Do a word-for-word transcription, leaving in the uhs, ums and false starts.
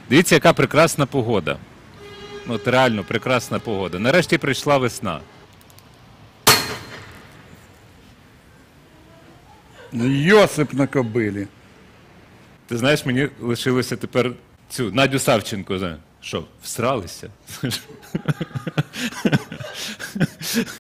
Дивіться, яка прекрасна погода. Ну, от реально прекрасна погода. Нарешті прийшла весна. Йосип на кобилі. Ти знаєш, мені лишилося тепер цю Надю Савченко. Що, всралися?